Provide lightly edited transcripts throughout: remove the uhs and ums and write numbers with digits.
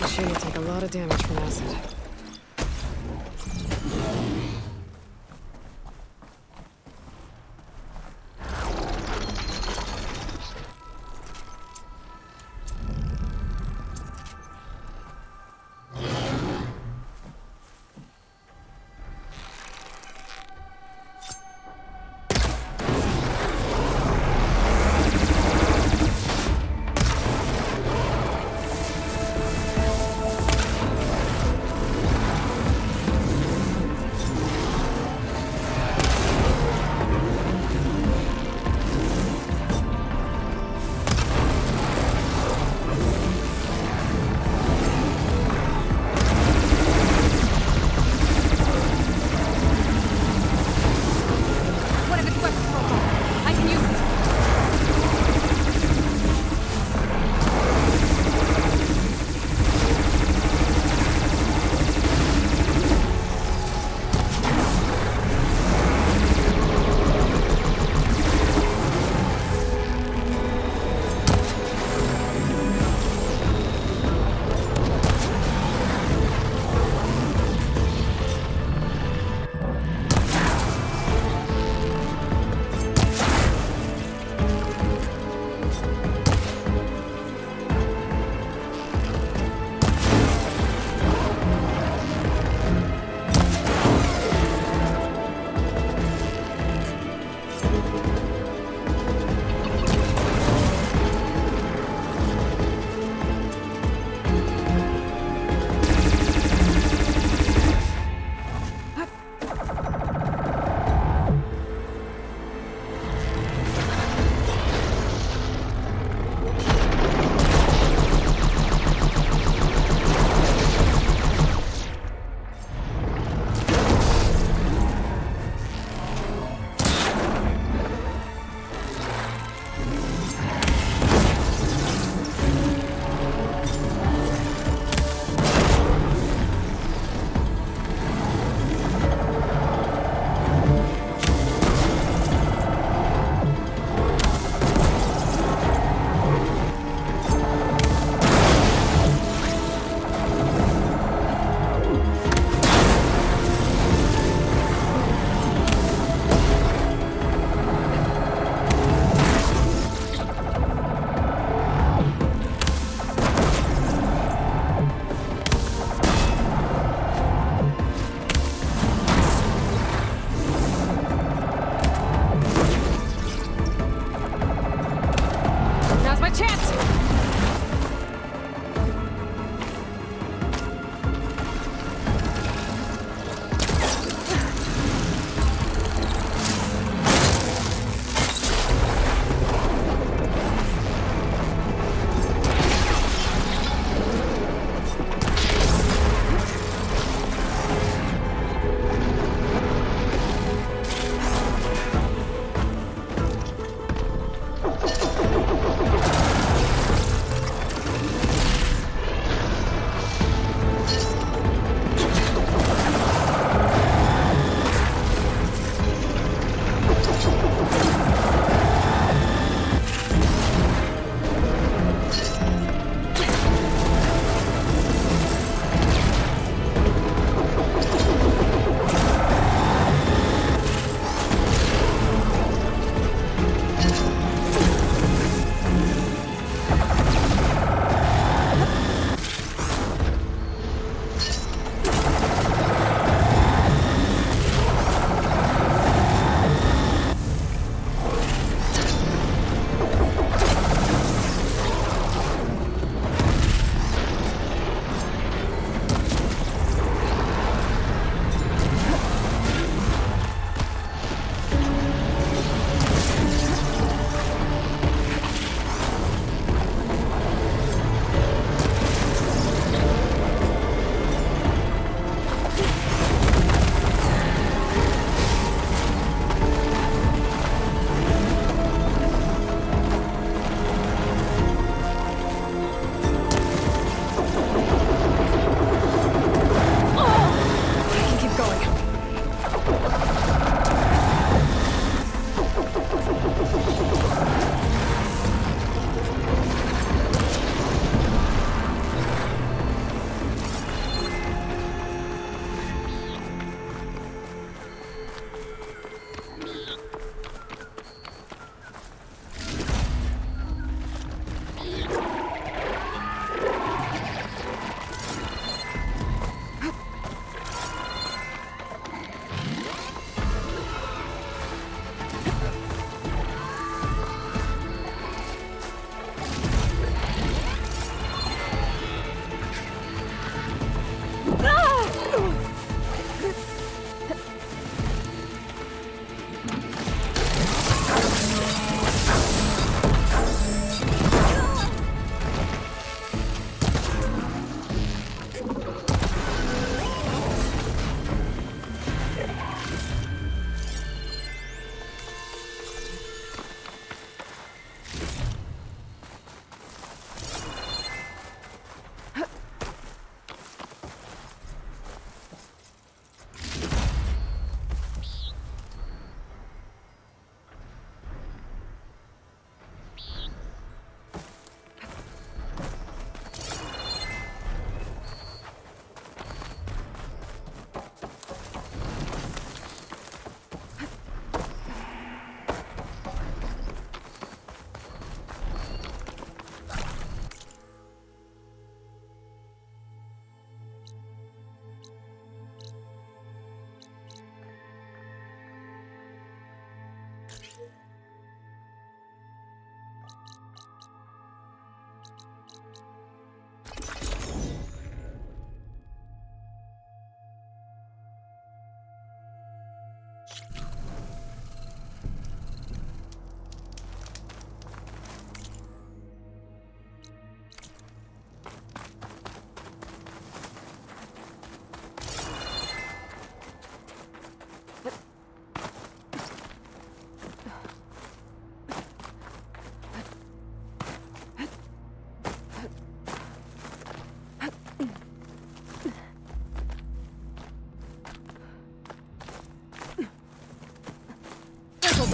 machine will take a lot of damage from acid.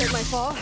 accelerate my fall.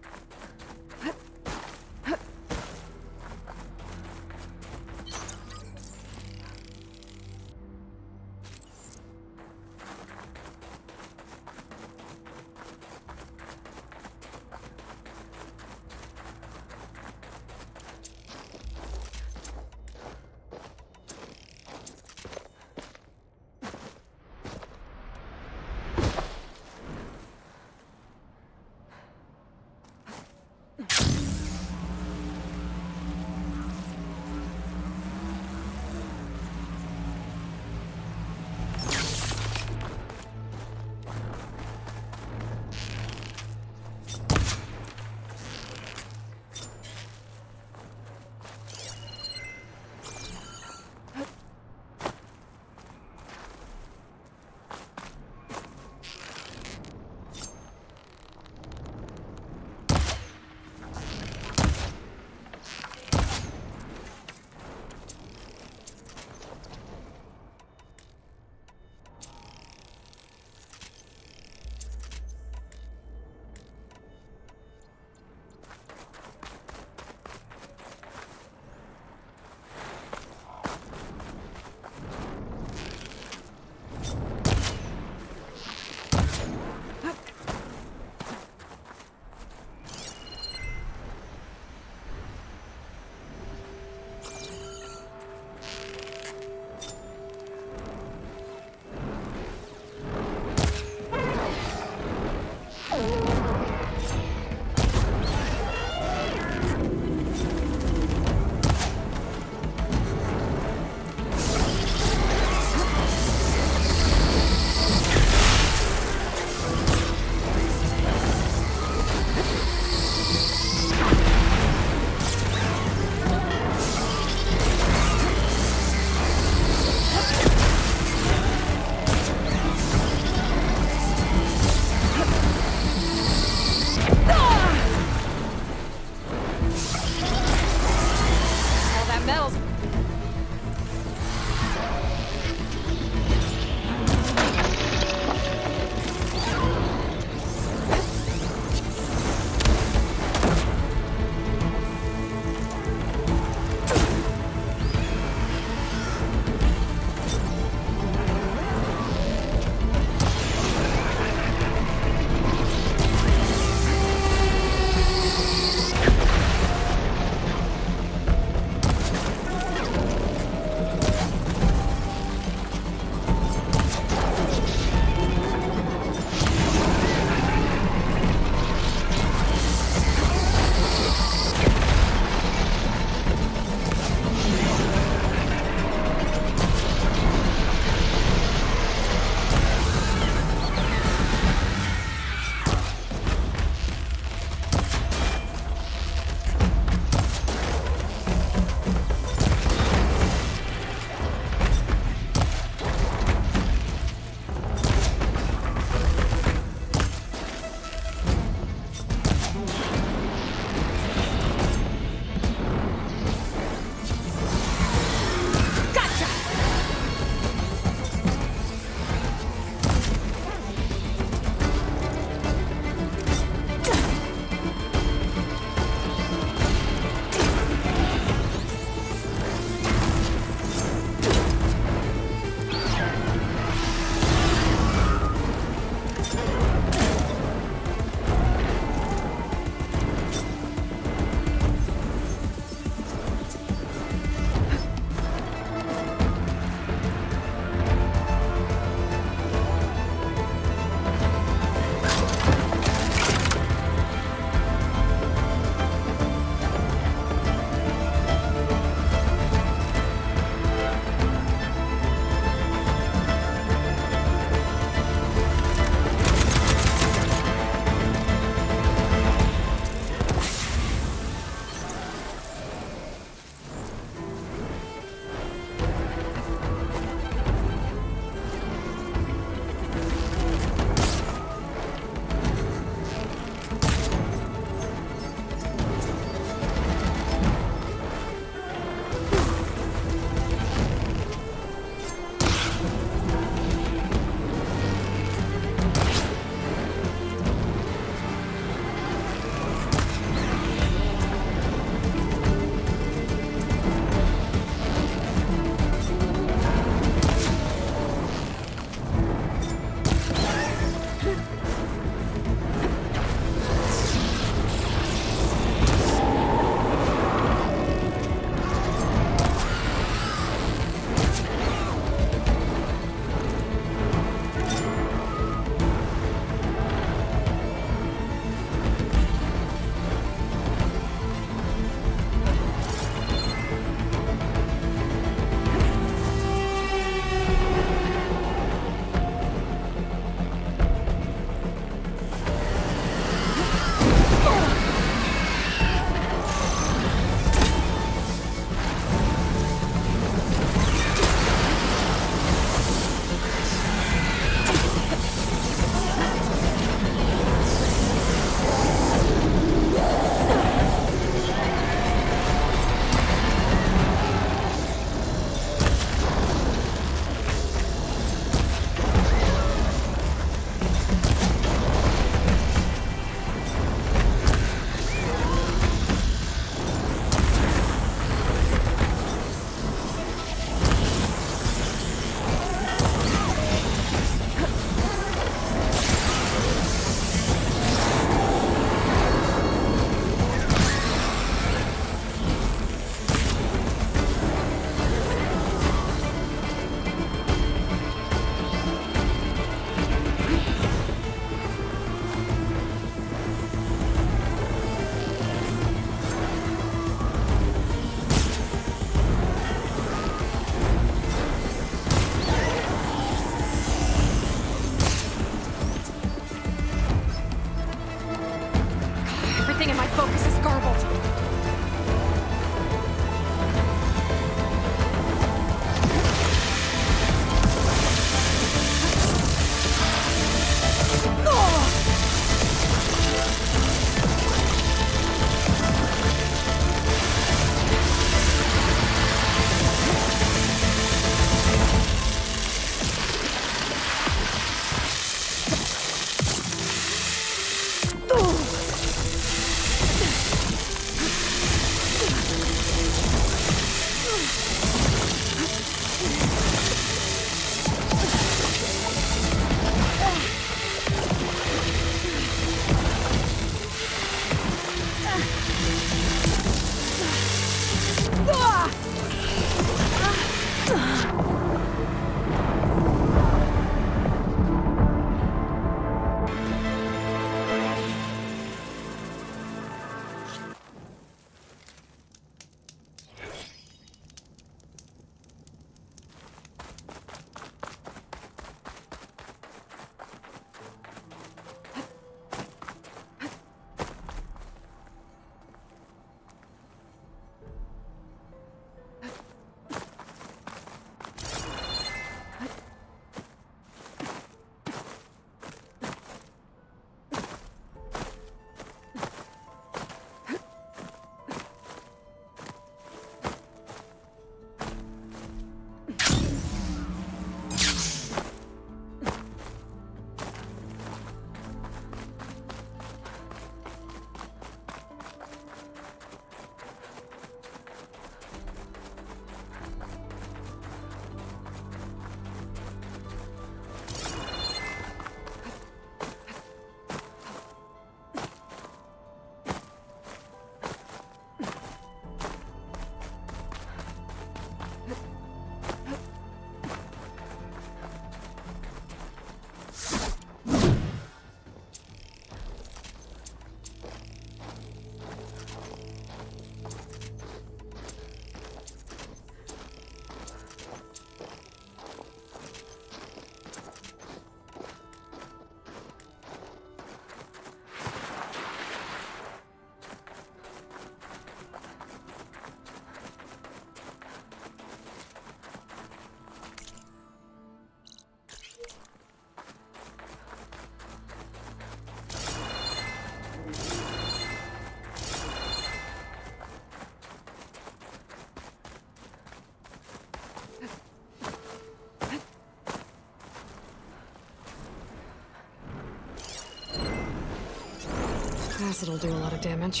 Acid will do a lot of damage.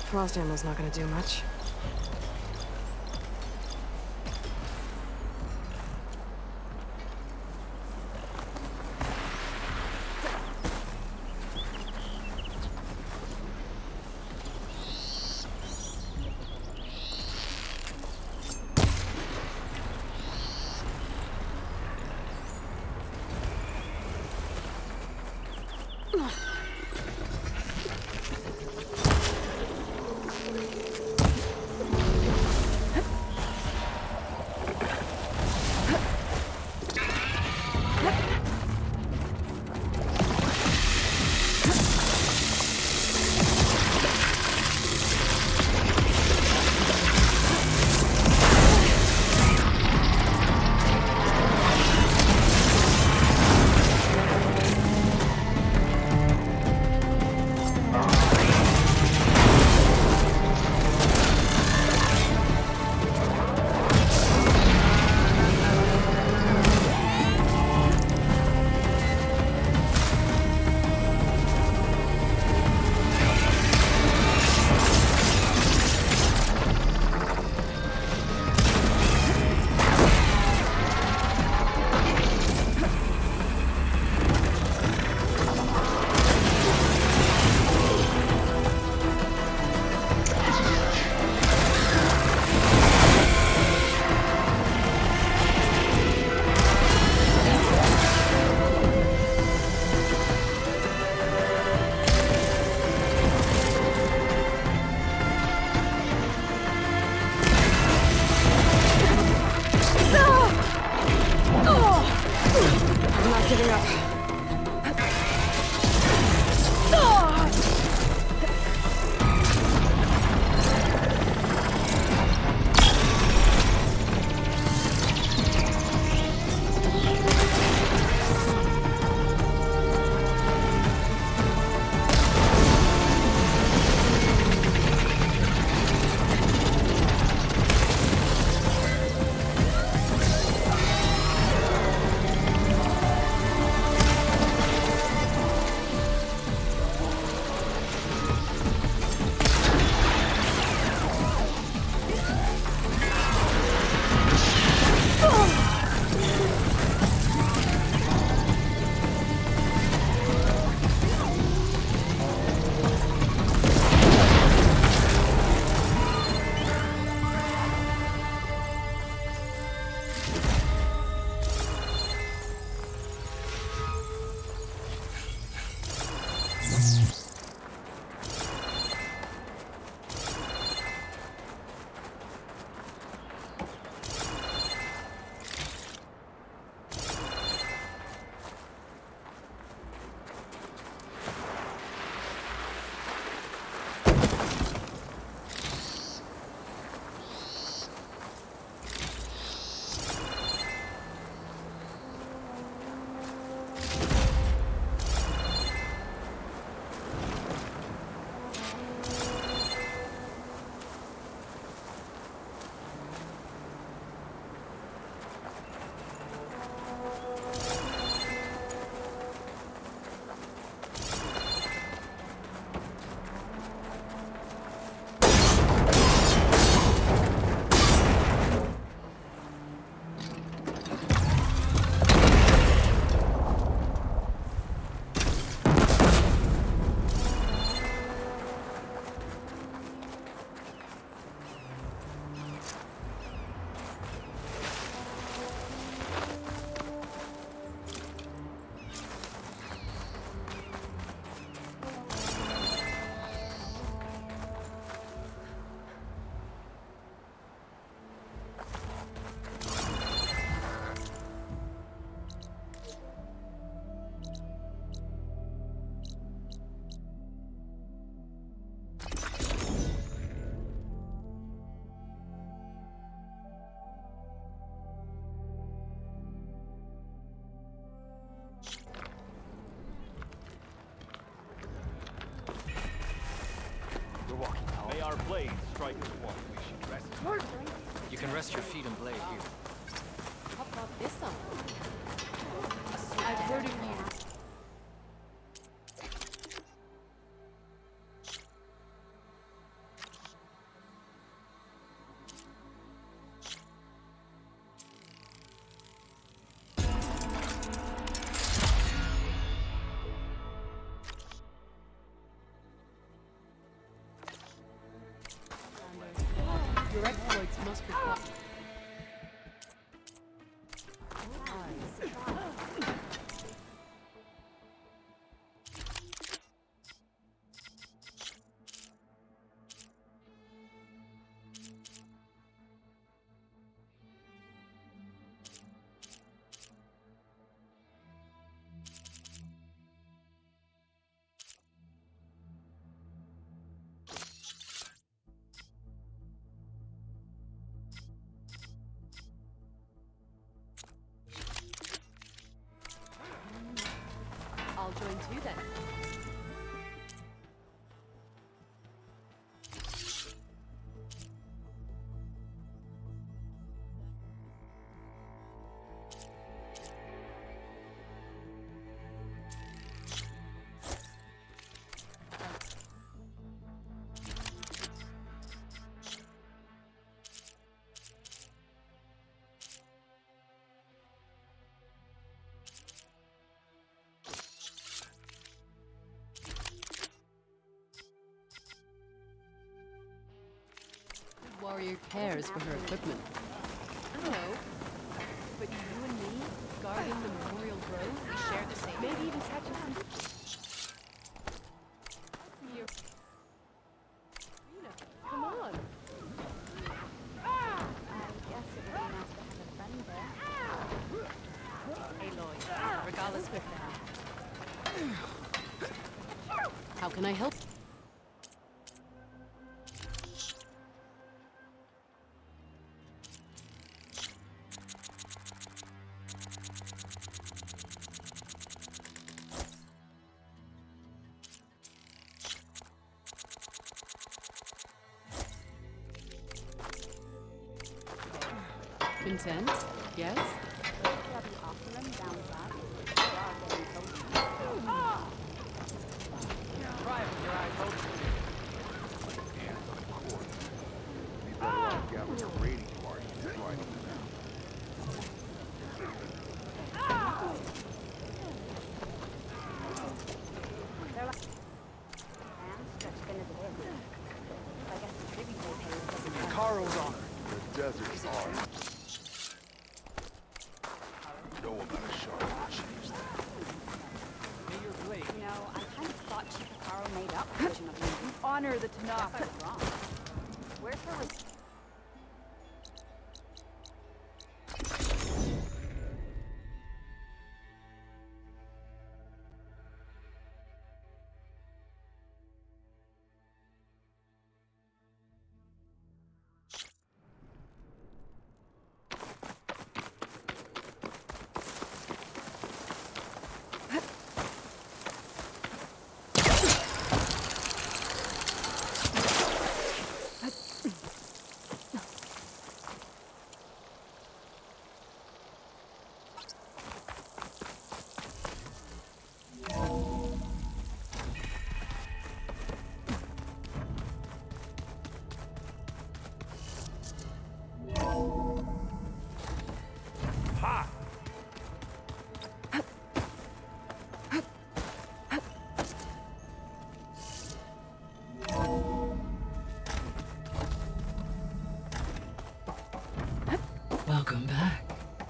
Frost ammo's not gonna do much. Our blades strike as one. We should rest. You can rest your feet and blade here. How about this one? I've heard of you. Your exploits must require... I'll join too then. Warrior cares for her equipment. I know, but you and me, guarding the memorial grove, we share the same. Maybe even catching some... Come on! I guess it would be nice to have a friend there. Aloy, Regalla's with them. How can I help? Content? Yes? Shall we offer them down that? They are getting closer. Try it with your eyes open. And of course, we better off gathering a raiding party and trying them out. They're like... And stretched thin as it is. I guess the tribute they pay doesn't matter. Hekarro's on. The desert's hard. Know about a sharp cheese. May your blade. You know, I kind of thought Chief Hekarro made up the version of you. You honor the Talanah. I was wrong. Where's her... Welcome back.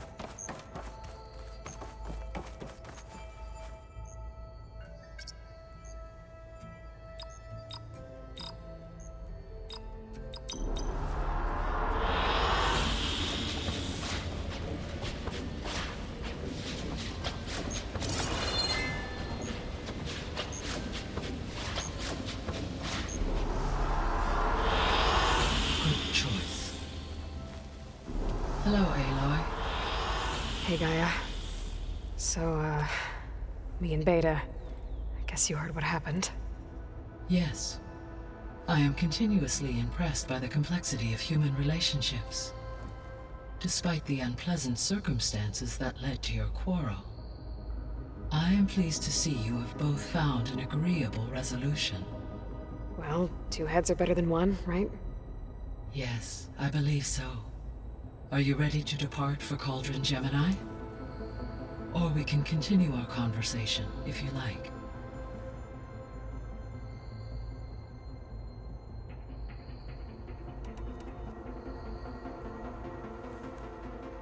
Good choice. Hello, Aloy. Hey, Gaia. So, me and Beta, I guess you heard what happened. Yes. I am continuously impressed by the complexity of human relationships. Despite the unpleasant circumstances that led to your quarrel, I am pleased to see you have both found an agreeable resolution. Well, two heads are better than one, right? Yes, I believe so. Are you ready to depart for Cauldron Gemini? Or we can continue our conversation, if you like.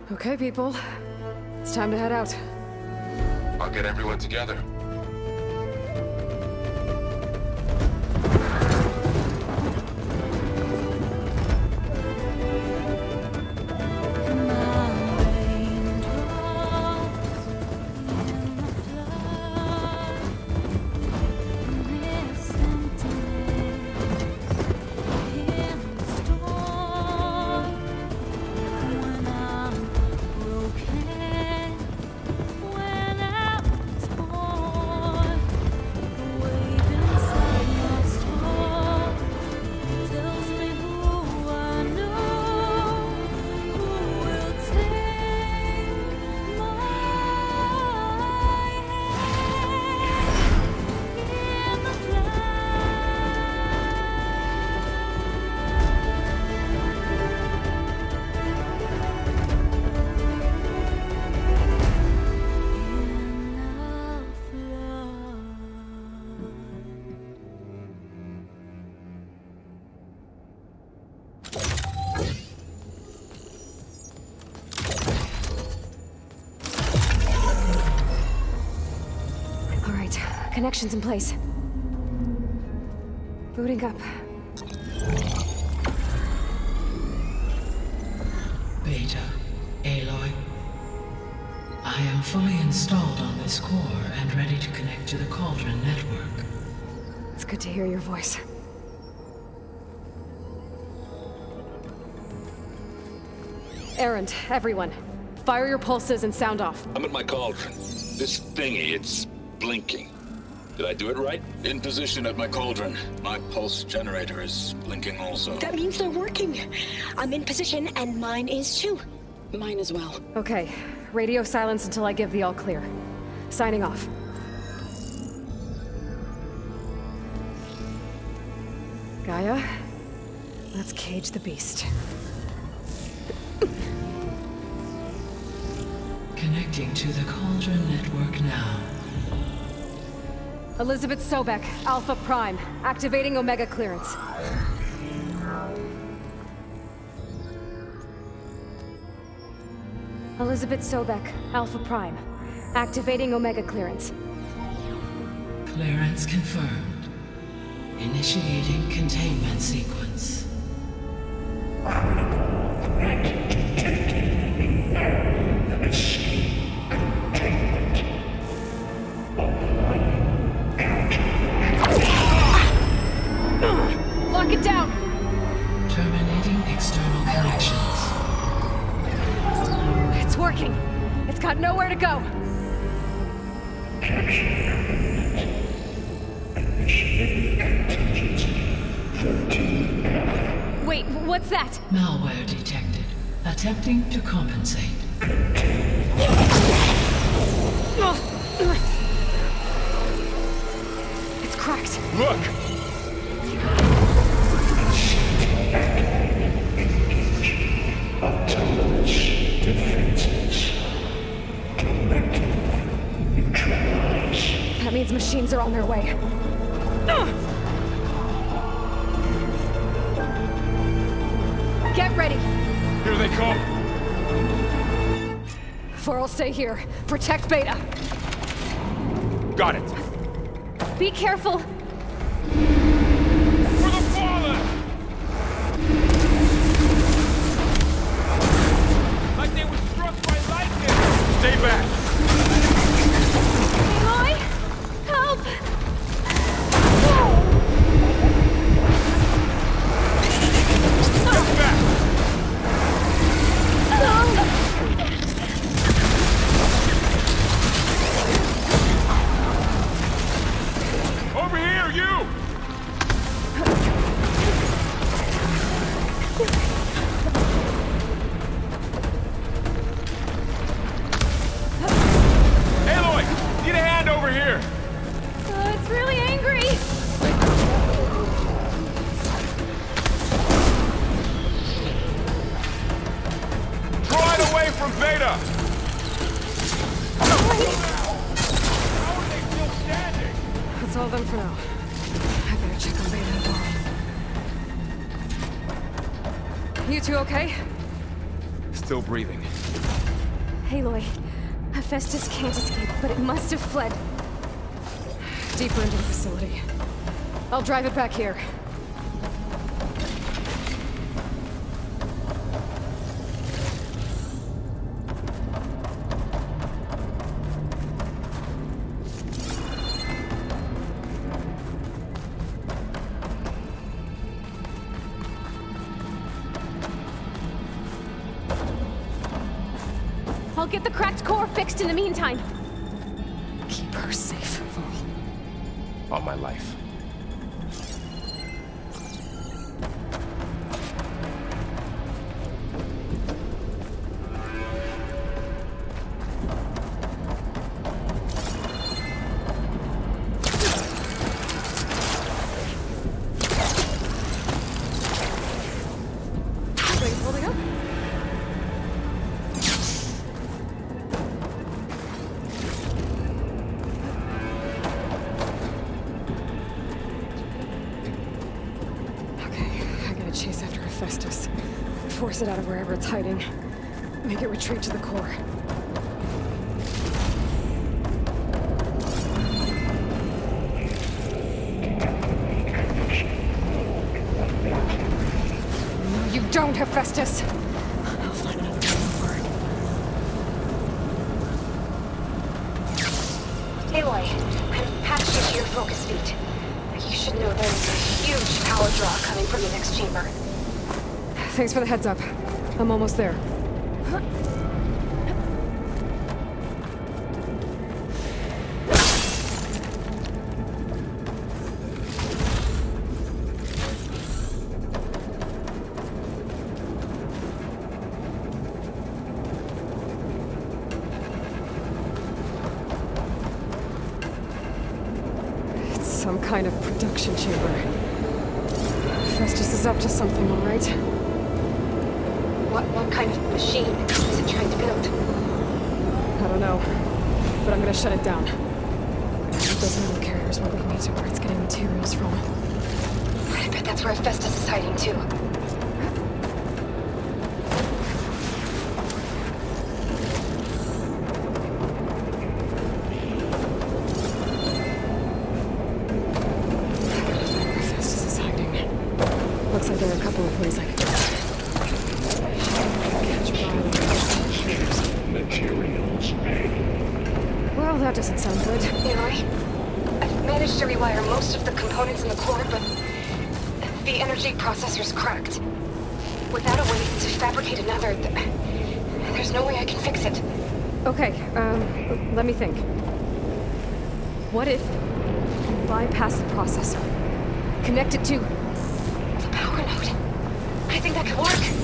Okay, people. It's time to head out. I'll get everyone together. Connections in place. Booting up. Beta, Aloy. I am fully installed on this core and ready to connect to the Cauldron network. It's good to hear your voice. Erend, everyone. Fire your pulses and sound off. I'm at my cauldron. This thingy, it's blinking. Did I do it right? In position at my cauldron. My pulse generator is blinking also. That means they're working. I'm in position, and mine is too. Mine as well. Okay. Radio silence until I give the all clear. Signing off. Gaia, let's cage the beast. Connecting to the Cauldron network now. Elizabeth Sobek, Alpha Prime, activating Omega clearance. Elizabeth Sobek, Alpha Prime, activating Omega clearance. Clearance confirmed. Initiating containment sequence. Lock it down! Terminating external connections. It's working. It's got nowhere to go. Wait, what's that? Malware detected. Attempting to compensate. It's cracked. Look! Autonomous defenses. Collective neutralize. That means machines are on their way. Get ready! Here they come! Varl, stay here. Protect Beta. Got it! Be careful! For the fallen! Like they were struck by lightning! Stay back! Aloy! Help! Step back! Over here, you! Aloy! Need a hand over here! It's really angry! Draw it away from Beta! How are they still standing? That's all done for now. I better check on Beta and Varl. You two okay? Still breathing. Aloy, Hephaestus can't escape, but it must have fled. Deeper into the facility. I'll drive it back here. I'll get the cracked core fixed in the meantime. Keep her safe, Varl. On my life. Things holding up? Chase after Hephaestus. Force it out of wherever it's hiding. Make it retreat to the core. No, you don't, Hephaestus! I'll find another way forward. Aloy, I'm patched into your focus feed. You should know there's a huge power draw coming from the next chamber. Thanks for the heads up. I'm almost there. It's some kind of production chamber. Festus is up to something, all right? What kind of machine is it trying to build? I don't know, but I'm gonna shut it down. Those metal carriers will lead me to where it's getting materials from. I bet that's where Festus is hiding too. Festus is hiding. Looks like there are a couple of ways I could go. Materials made. Well, that doesn't sound good. Aloy, I've managed to rewire most of the components in the core, but the energy processor's cracked. Without a way to fabricate another, there's no way I can fix it. Okay, let me think. What if you bypass the processor? Connect it to The power node. I think that could work.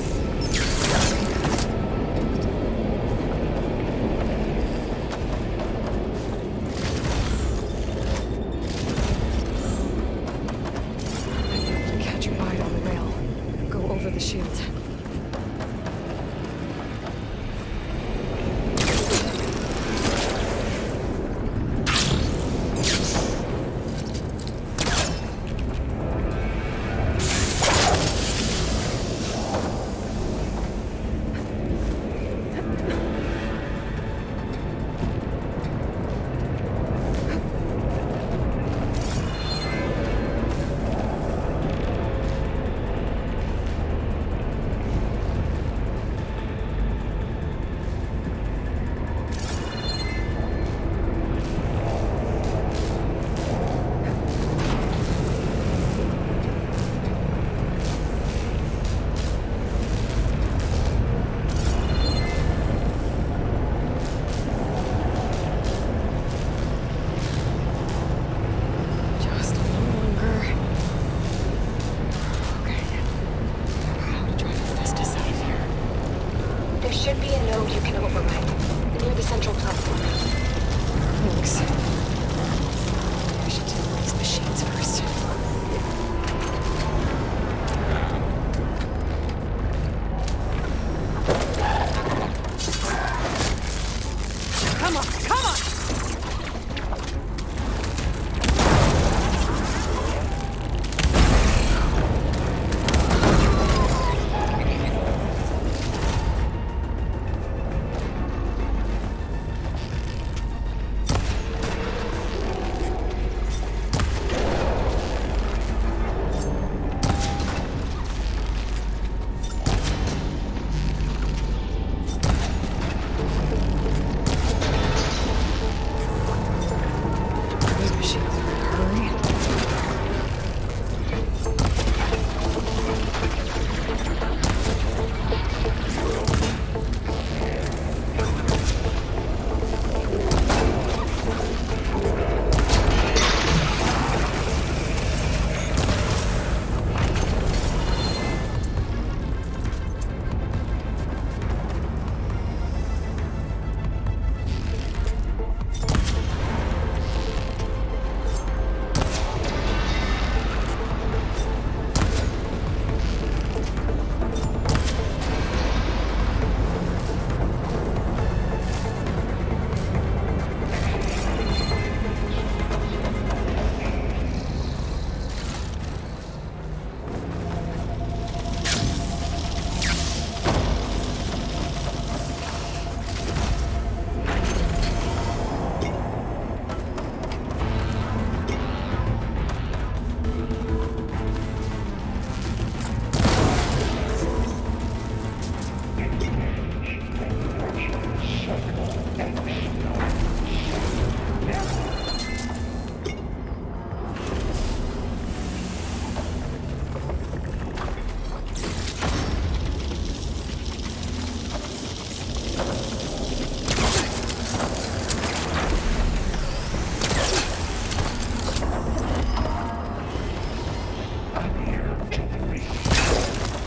catch your bite on the rail. Go over the shield. should be a node you can override, near the central platform. Thanks. I should deal with these machines first. Come on, come on!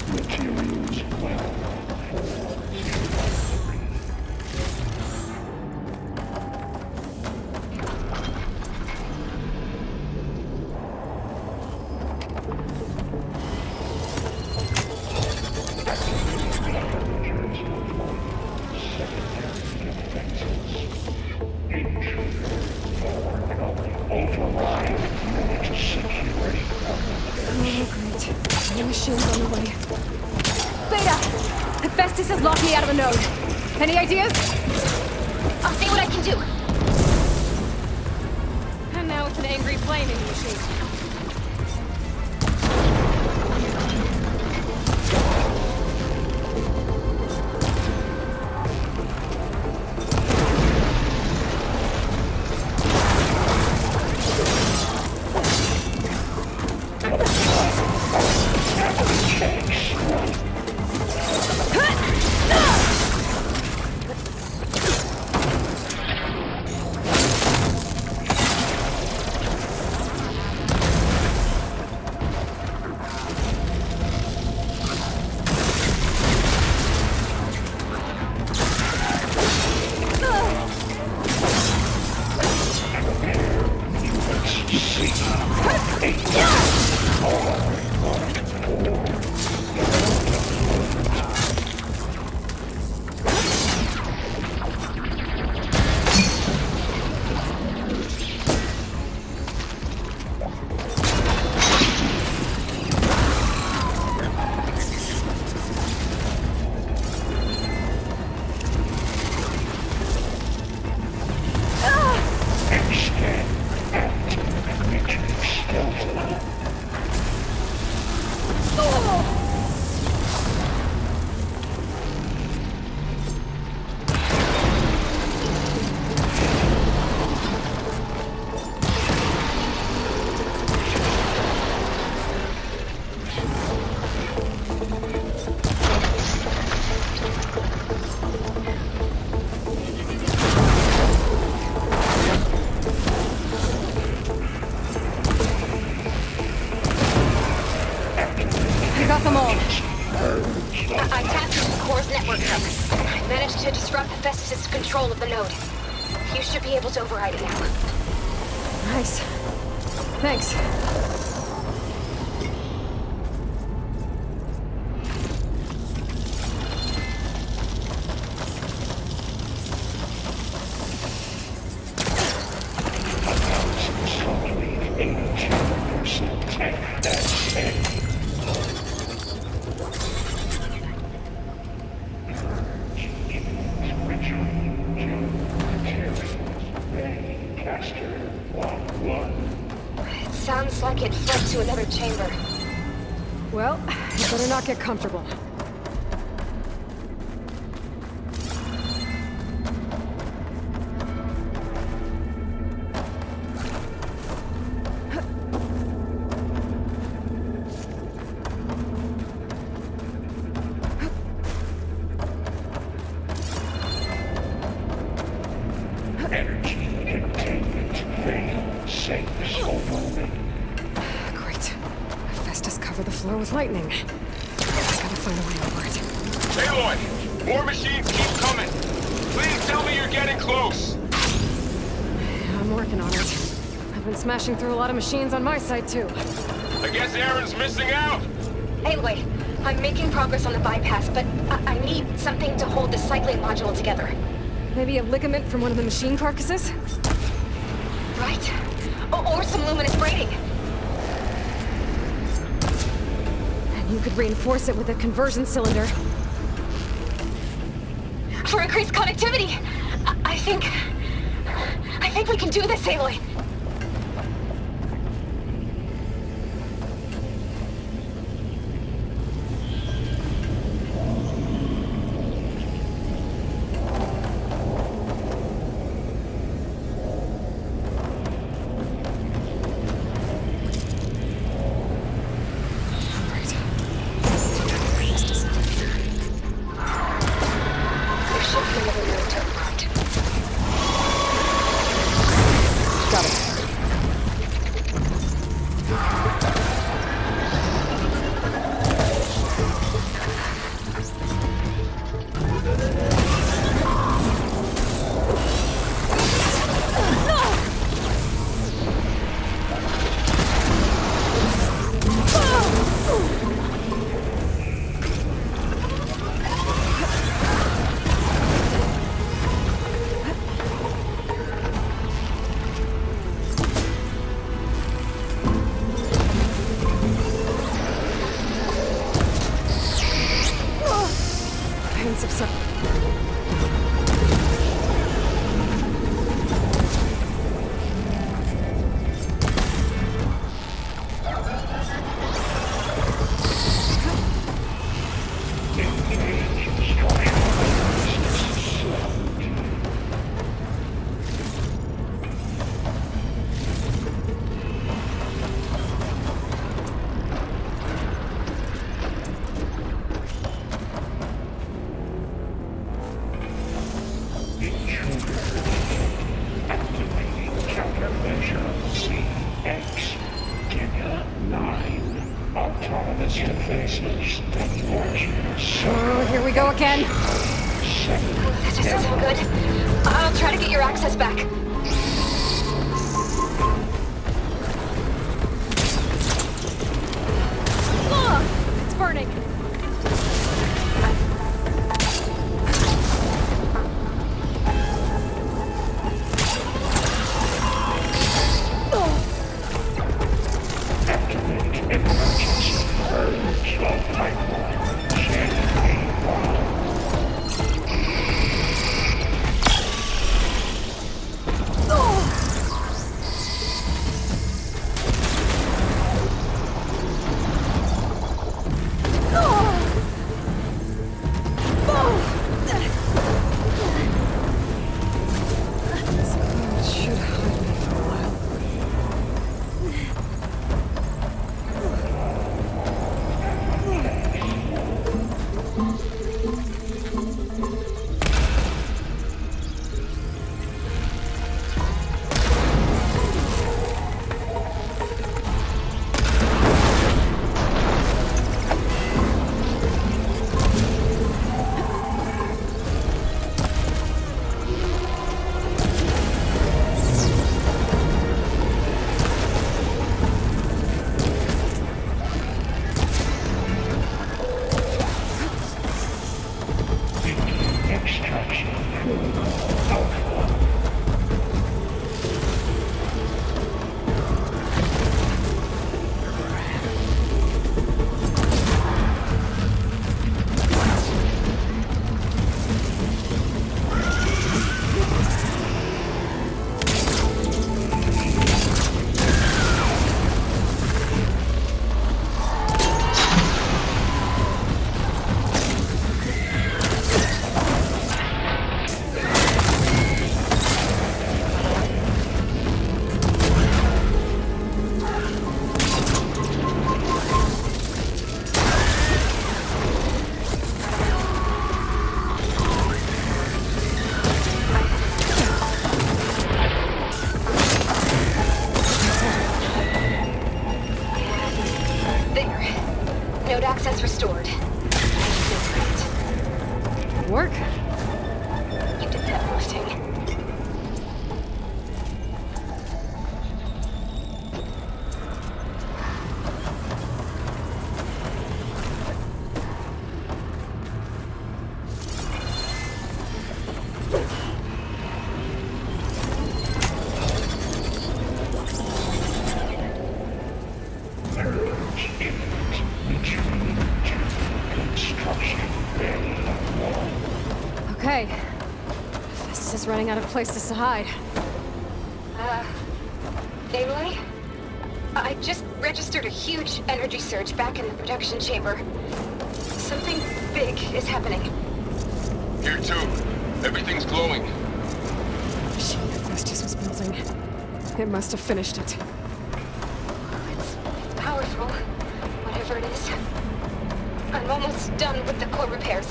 Materials well Has locked me out of the node. Any ideas? I'll see what I can do. And now it's an angry flaming machine. Control of the node. You should be able to override it now. Nice. Thanks. Sounds like it fled to another chamber. Well, you better not get comfortable. Lightning. I gotta find a way over it. Aloy! More machines keep coming! Please tell me you're getting close! I'm working on it. I've been smashing through a lot of machines on my side, too. I guess Erend's missing out! Aloy, I'm making progress on the bypass, but I need something to hold the cycling module together. Maybe a ligament from one of the machine carcasses? Right. Or some luminous braiding. You could reinforce it with a conversion cylinder. For increased connectivity! I think we can do this, Aloy. Got it. of some... Here we go again. That just isn't good. I'll try to get your access back. It's burning. Access restored. Work? You did that lifting. Okay. This is running out of places to hide. Aloy? I just registered a huge energy surge back in the production chamber. Something big is happening. Here too. Everything's glowing. The machine that Vuadis was building. It must have finished it. It's powerful, whatever it is. I'm almost done with the core repairs.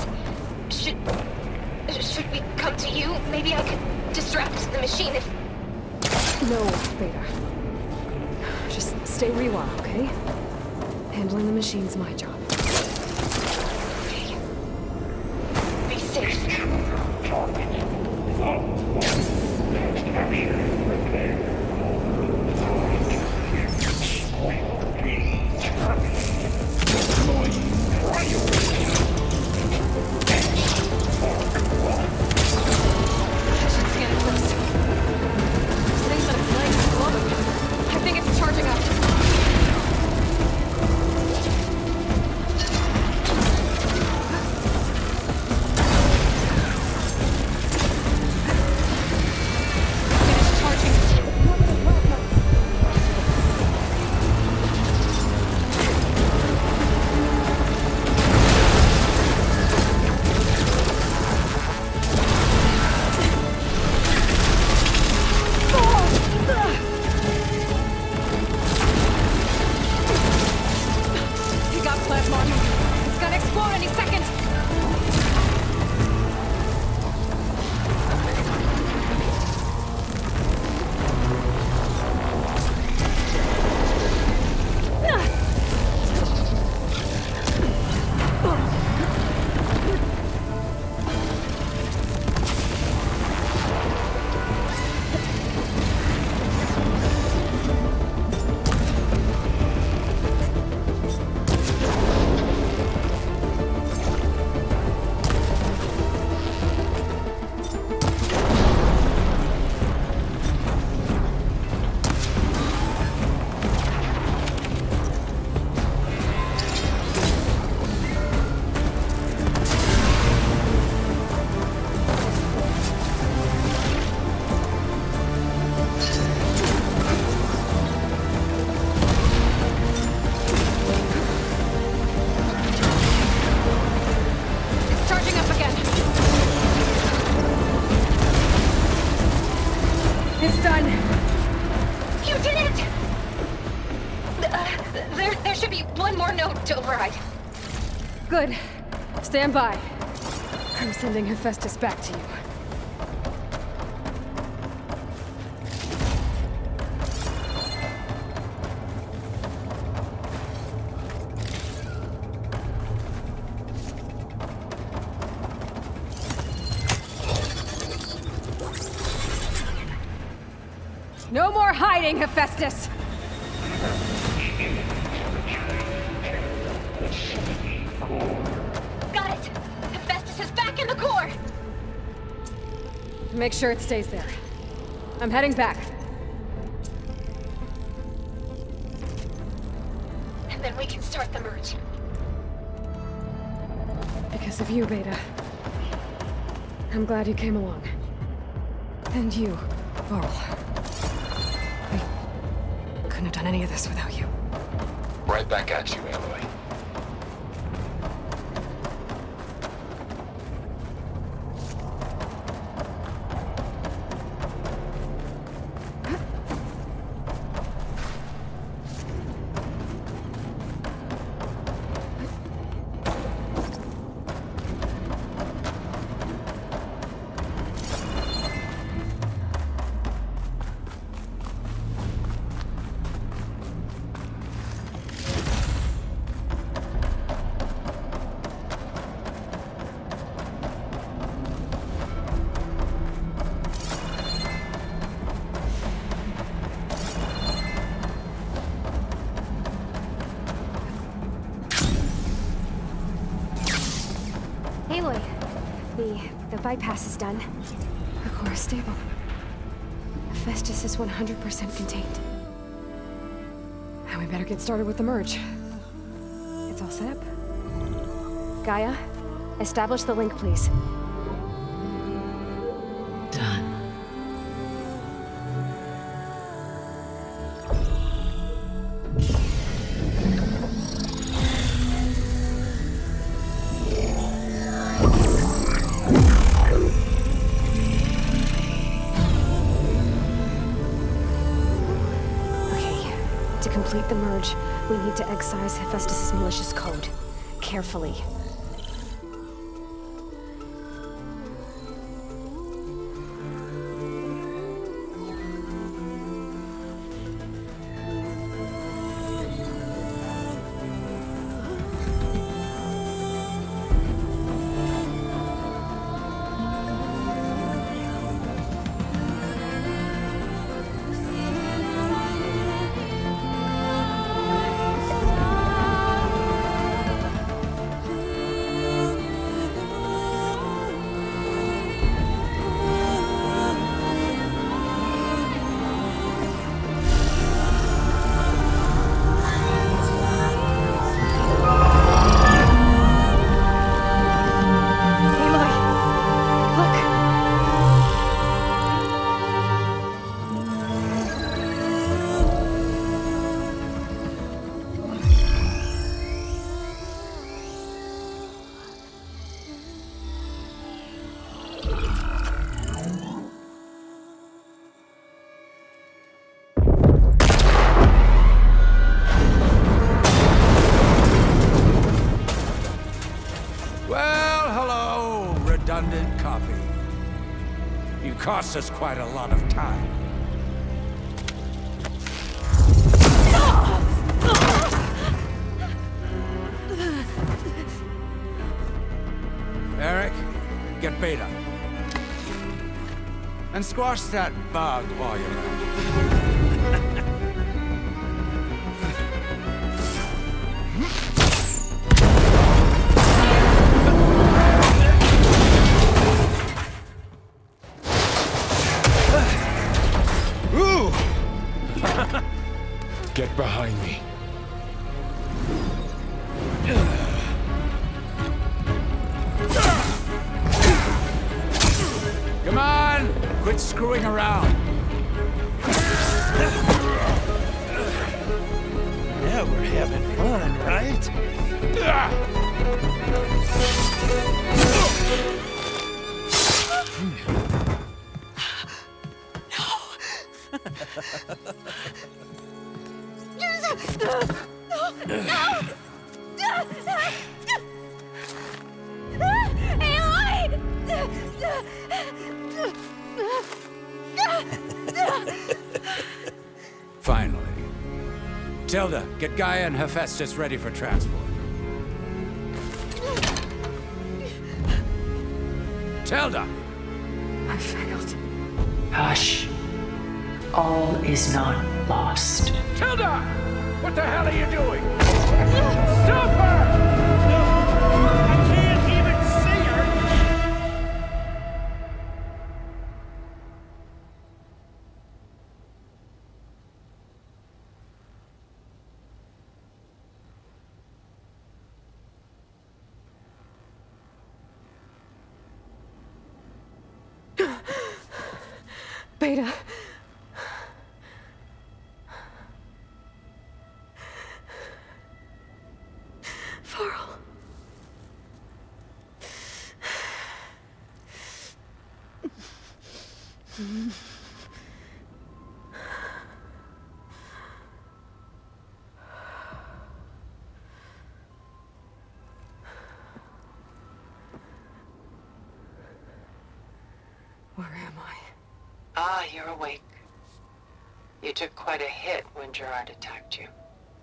Should we come to you? Maybe I could distract the machine if... No, Beta. Just stay where you are, okay? Handling the machine's my job. Okay. Be safe. One more node to override. Good. Stand by. I'm sending Hephaestus back to you. No more hiding, Hephaestus! Got it! Hephaestus is back in the core! Make sure it stays there. I'm heading back. And then we can start the merge. Because of you, Beta. I'm glad you came along. And you, Varl. I couldn't have done any of this without you. Right back at you, Aloy. Aloy, the bypass is done. The core is stable. Hephaestus is 100% contained. Now we better get started with the merge. It's all set up. GAIA, establish the link, please. Done. To complete the merge, we need to excise Hephaestus' malicious code. Carefully. Redundant copy. You cost us quite a lot of time. Eric, get Beta. And squash that bug while you're at it. Get behind me. Come on! Quit screwing around. Yeah, we're having fun, right? Aloy! Finally. Tilda, get Gaia and Hephaestus ready for transport. Tilda! I failed. Hush. All is not lost. Tilda! What the hell are you doing? Stop her! I can't even see her! Beta. Varl. Where am I? Ah, you're awake. You took quite a hit when Gerard attacked you.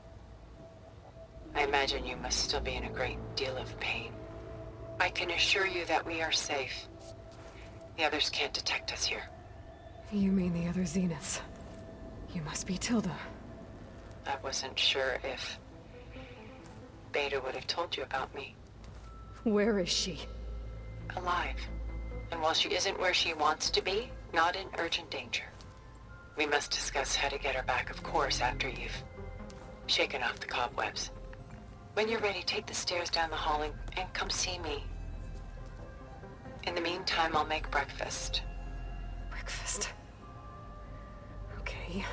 I imagine you must still be in a great deal of pain. I can assure you that we are safe. The others can't detect us here. You mean the other Zeniths? You must be Tilda. I wasn't sure if Beta would have told you about me. Where is she? Alive. And while she isn't where she wants to be, not in urgent danger. We must discuss how to get her back, of course, after you've shaken off the cobwebs. When you're ready, take the stairs down the hall and come see me. In the meantime, I'll make breakfast. Breakfast. Okay.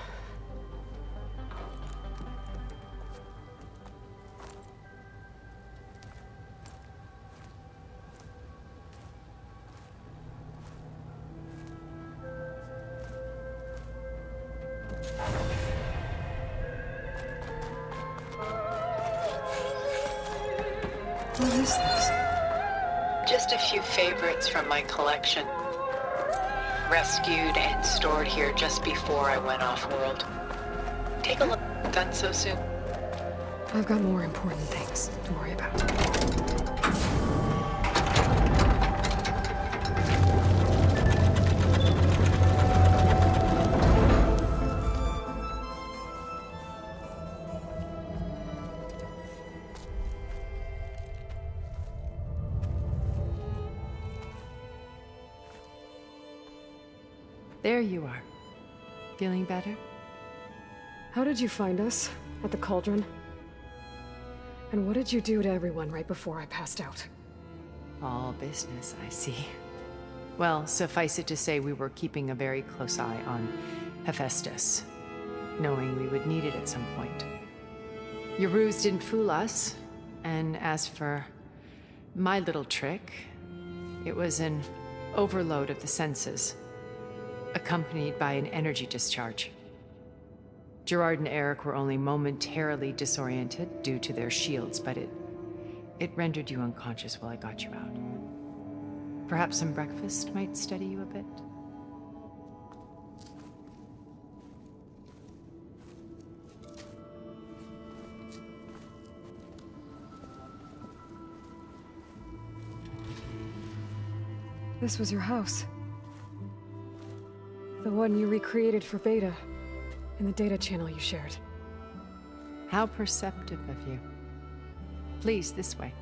What is this? Just a few favorites from my collection. Rescued and stored here just before I went off-world. Take a look. Done so soon? I've got more important things to worry about. There you are. Feeling better? How did you find us? At the cauldron? And what did you do to everyone right before I passed out? All business, I see. Well, suffice it to say we were keeping a very close eye on Hephaestus, knowing we would need it at some point. Your ruse didn't fool us, and as for my little trick, it was an overload of the senses, accompanied by an energy discharge. Gerard and Eric were only momentarily disoriented due to their shields, but it rendered you unconscious while I got you out. Perhaps some breakfast might steady you a bit? This was your house. The one you recreated for Beta, in the data channel you shared. How perceptive of you. Please, this way.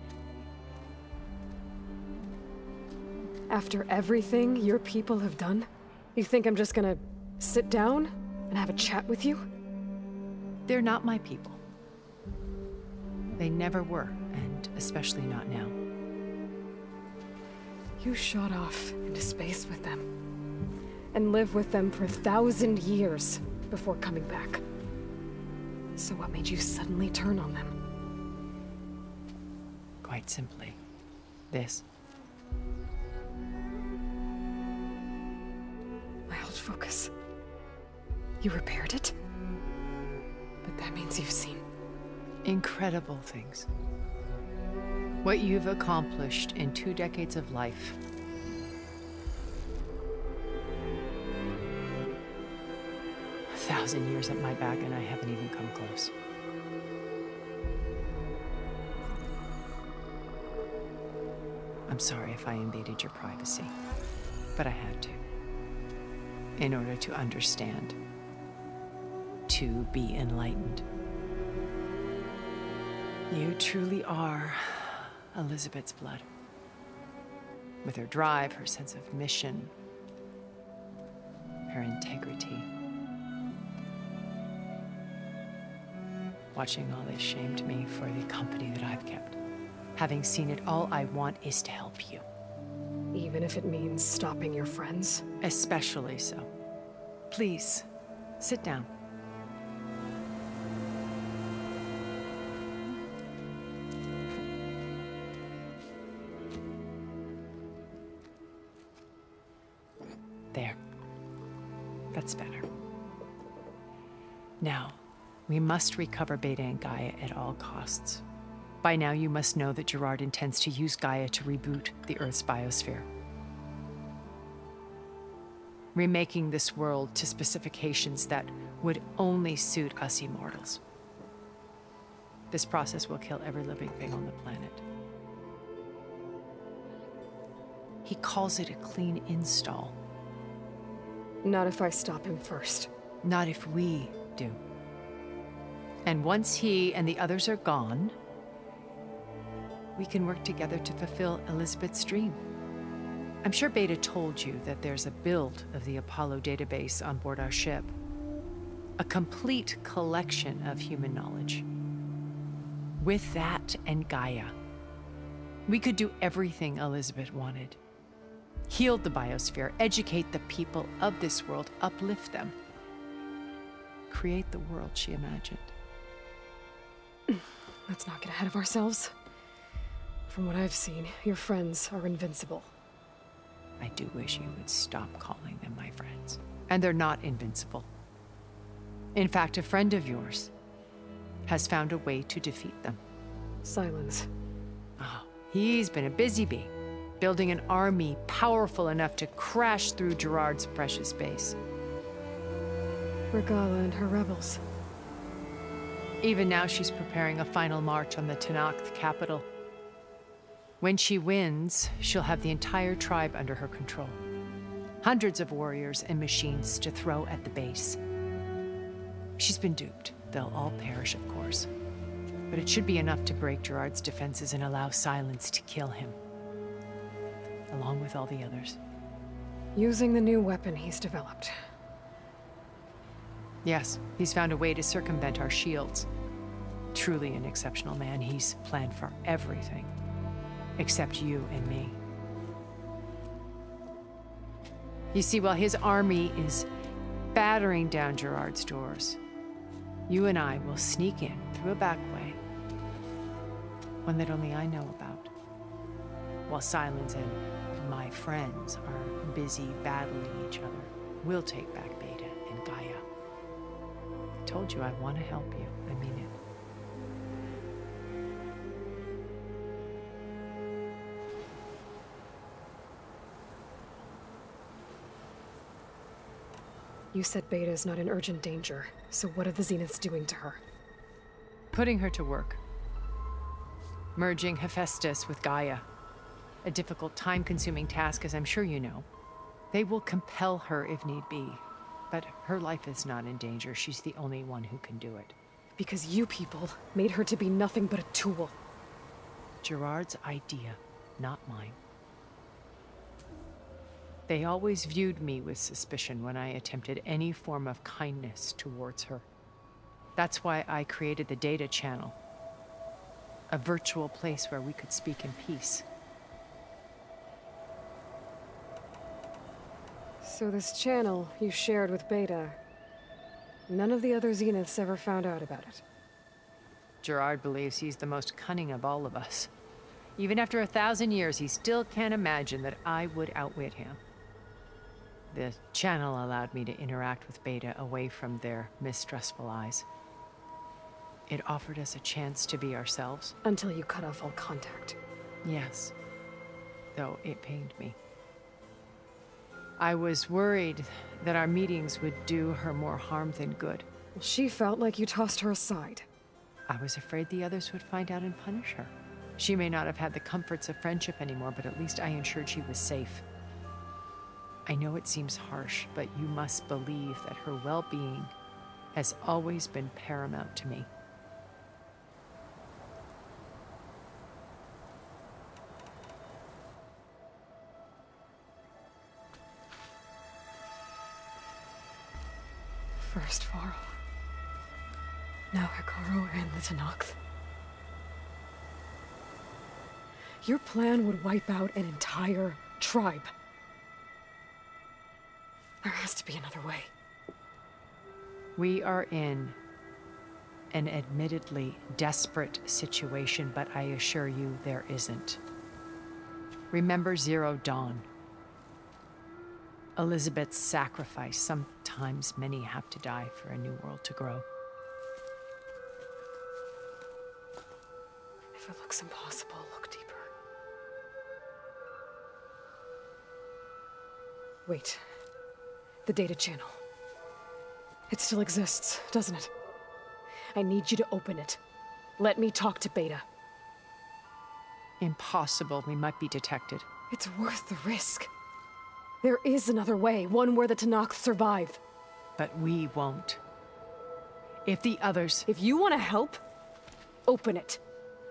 After everything your people have done, you think I'm just gonna sit down and have a chat with you? They're not my people. They never were, and especially not now. You shot off into space with them, and lived with them for 1,000 years before coming back. So what made you suddenly turn on them? Quite simply, this. My old focus. You repaired it? But that means you've seen Incredible things. What you've accomplished in 2 decades of life. A 1,000 years at my back and I haven't even come close. I'm sorry if I invaded your privacy, but I had to. In order to understand. To be enlightened. You truly are Elizabeth's blood. With her drive, her sense of mission, her integrity. Watching all this shamed me for the company that I've kept. Having seen it, all I want is to help you. Even if it means stopping your friends? Especially so. Please, sit down. There. That's better. Now, we must recover Beta and Gaia at all costs. By now, you must know that Gerard intends to use Gaia to reboot the Earth's biosphere. Remaking this world to specifications that would only suit us immortals. This process will kill every living thing on the planet. He calls it a clean install. Not if I stop him first. Not if we do. And once he and the others are gone, we can work together to fulfill Elizabeth's dream. I'm sure Beta told you that there's a build of the Apollo database on board our ship. A complete collection of human knowledge. With that and Gaia, we could do everything Elizabeth wanted. Heal the biosphere, educate the people of this world, uplift them. Create the world she imagined. Let's not get ahead of ourselves. From what I've seen, your friends are invincible. I do wish you would stop calling them my friends. And they're not invincible. In fact, a friend of yours has found a way to defeat them. Sylens. Oh, he's been a busy bee, building an army powerful enough to crash through Gerard's precious base. Regalla and her rebels. Even now, she's preparing a final march on the Talanah capital. When she wins, she'll have the entire tribe under her control. Hundreds of warriors and machines to throw at the base. She's been duped. They'll all perish, of course. But it should be enough to break Gerard's defenses and allow Sylens to kill him. Along with all the others. Using the new weapon he's developed. Yes, he's found a way to circumvent our shields. Truly an exceptional man. He's planned for everything. Except you and me. You see, while his army is battering down Gerard's doors, you and I will sneak in through a back way. One that only I know about. While Sylens and my friends are busy battling each other, we'll take back Beta and Gaia. I told you I want to help you. I mean it. You said Beta is not in urgent danger, so what are the Zeniths doing to her? Putting her to work. Merging Hephaestus with Gaia. A difficult, time-consuming task, as I'm sure you know. They will compel her if need be, but her life is not in danger. She's the only one who can do it. Because you people made her to be nothing but a tool. Gerard's idea, not mine. They always viewed me with suspicion when I attempted any form of kindness towards her. That's why I created the data channel. A virtual place where we could speak in peace. So this channel you shared with Beta, none of the other Zeniths ever found out about it? Gerard believes he's the most cunning of all of us. Even after 1,000 years, he still can't imagine that I would outwit him. The channel allowed me to interact with Beta away from their mistrustful eyes. It offered us a chance to be ourselves. Until you cut off all contact. Yes. Though it pained me. I was worried that our meetings would do her more harm than good. She felt like you tossed her aside. I was afraid the others would find out and punish her. She may not have had the comforts of friendship anymore, but at least I ensured she was safe. I know it seems harsh, but you must believe that her well-being has always been paramount to me. First Varl. Now Hekarro and the Talanah. Your plan would wipe out an entire tribe. There has to be another way. We are in an admittedly desperate situation, but I assure you there isn't. Remember Zero Dawn. Elizabeth's sacrifice. Sometimes many have to die for a new world to grow. If it looks impossible, look deeper. Wait. The data channel. It still exists, doesn't it? I need you to open it. Let me talk to Beta. Impossible. We might be detected. It's worth the risk. There is another way, one where the Talanah survive. But we won't. If the others... If you want to help, open it.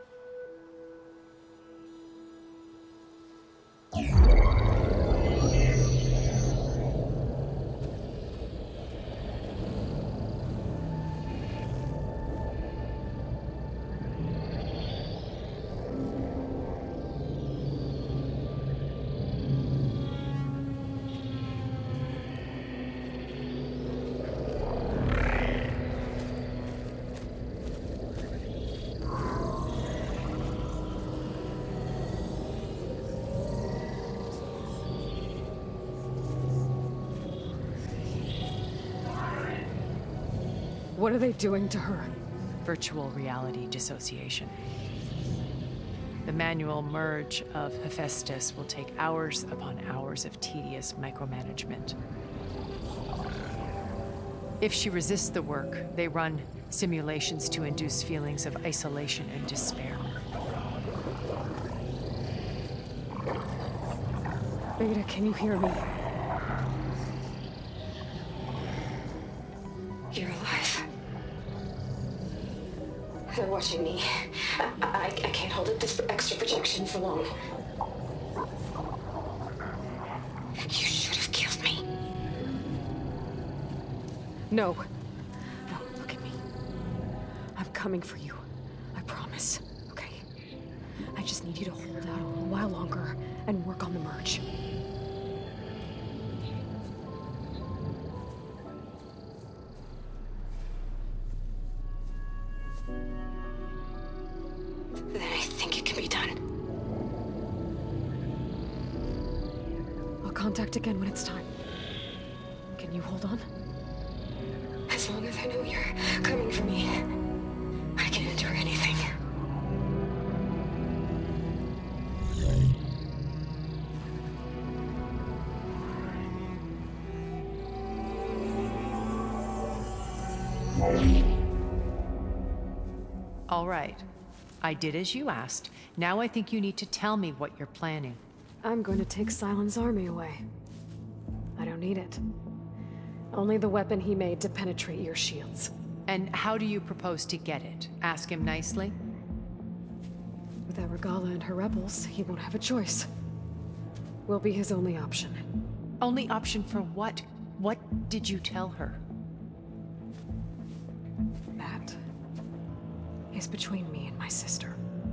What are they doing to her? Virtual reality dissociation. The manual merge of Hephaestus will take hours upon hours of tedious micromanagement. If she resists the work, they run simulations to induce feelings of isolation and despair. Beta, can you hear me? You're alive. They're watching me. I can't hold up this extra projection for long. You should have killed me. No. No, look at me. I'm coming for you. I promise. Okay? I just need you to hold out a little while longer and work on the merge. Then I think it can be done. I'll contact again when it's time. Can you hold on? As long as I know you're coming for me, I can endure anything. All right. I did as you asked. Now I think you need to tell me what you're planning. I'm going to take Sylens' army away. I don't need it. Only the weapon he made to penetrate your shields. And how do you propose to get it? Ask him nicely? Without Regalla and her rebels, he won't have a choice. We'll be his only option. Only option for what? What did you tell her? That is between me and my sister.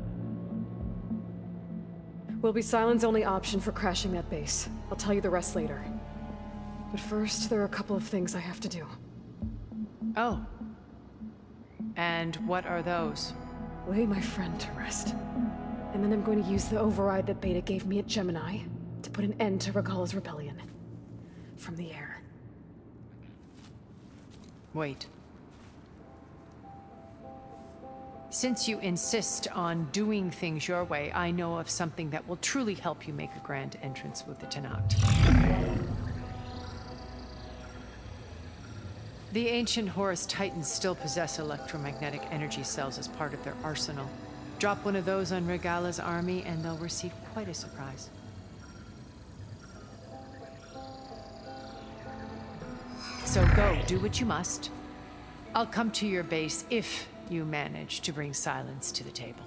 Will be Sylens' only option for crashing that base. I'll tell you the rest later. But first, there are a couple of things I have to do. Oh. And what are those? Lay my friend to rest. And then I'm going to use the override that Beta gave me at Gemini to put an end to Regalla's rebellion. From the air. Wait. Since you insist on doing things your way, I know of something that will truly help you make a grand entrance with the Tenat. The ancient Horus Titans still possess electromagnetic energy cells as part of their arsenal. Drop one of those on Regalla's army and they'll receive quite a surprise. So go, do what you must. I'll come to your base if you manage to bring Sylens to the table.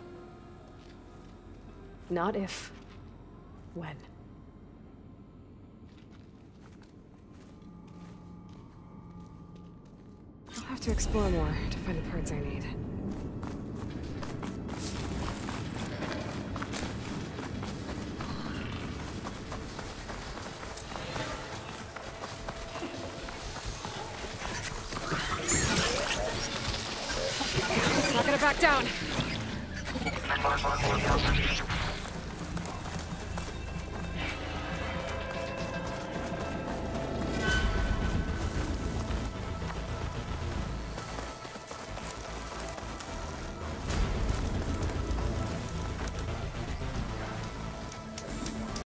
Not if. When. I'll have to explore more to find the parts I need. Not gonna back down.